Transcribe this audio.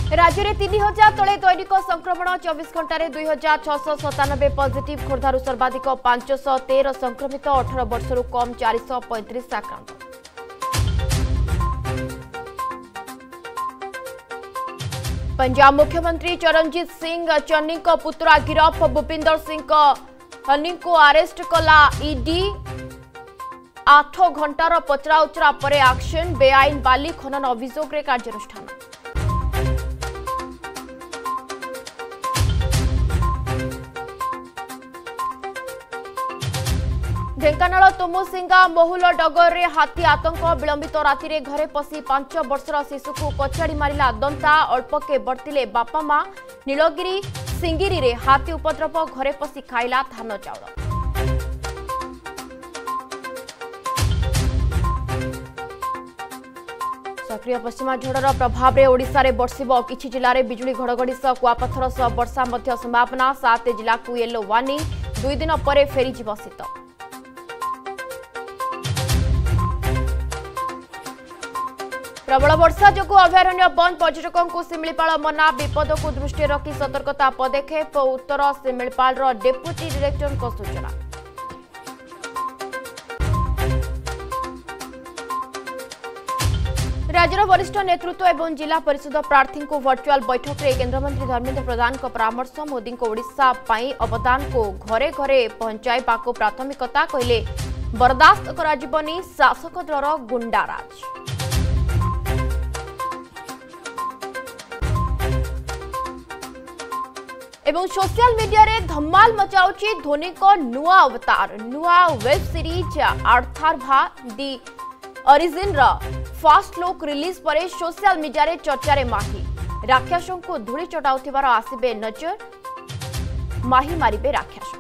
राज्य में 3000 तले दैनिक संक्रमण 24 घंटे 2697 पॉजिटिव खोर्धारू सर्वाधिक 513 संक्रमित 18 वर्षरू कम 435 आक्रांत। पंजाब मुख्यमंत्री चरणजीत सिंह चन्नी पुत्रा गिरफ भूपिंदर सिंह हनी को अरेस्ट कला ईडी 8 घंटार पचराउचरा पर एक्शन बेआईन बाली खनन अभियोग रे कार्यानुष्ठान। ढेंकानाल तुमुसिंगा महुल डगर रे हाथी आतंक विलंबित राति रे घरे पसी 5 वर्षर शिशु को कचाड़ी मारिला दंता अल्पके बर्तिले बापा मां। नीलगिरी सिंगिरी रे हाथी उपद्रव घरे पसी खाइला धान चाउल। सक्रिय पश्चिमा झड़र प्रभाव में ओडिशा रे बर्षिब किछि जिले में बिजुली घड़घड़ी सह कुआपथर सह वर्षा मध्य संभावना। 7 जिला को येलो वार्निंग 2 दिन पर फेरी जीव शीत। प्रबल वर्षा जो अभयारण्य बंद पर्यटकों को शिमिलीपाल मना विपद को दृष्टि रखी सतर्कता पदक्षेप उत्तर शिमिलीपाल डेप्यूटी डायरेक्टर को सूचना। राज्यर वरिष्ठ नेतृत्व एवं जिला परिषद प्रार्थी को वर्चुअल बैठक में केंद्रमंत्री धर्मेंद्र प्रधान को परामर्श। मोदी को ओडिशा पाई अवदान को घरे घरे पहुंचाइबा को प्राथमिकता कहले बर्दाश्त कराजिबनी शासक दलर गुंडाराज। एवं सोशल मीडिया रे धमाल मचाउची धोनी को नुआ अवतार। नुआ वेब सीरीज आर्थारभा दी ओरिजिन रा फास्ट लुक रिलीज पर सोशल मीडिया रे चर्चा रे माही। राक्षसों को धूली चटाउथिबार आसिबे नजर माही मारिबे राक्षस।